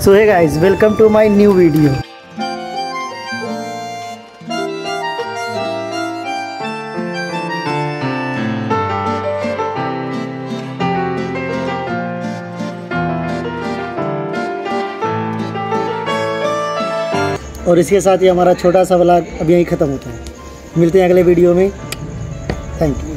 So hey guys, welcome to my new video. और इसके साथ ही हमारा छोटा सा व्लॉग अब यहीं ख़त्म होता है। मिलते हैं अगले वीडियो में। Thank you.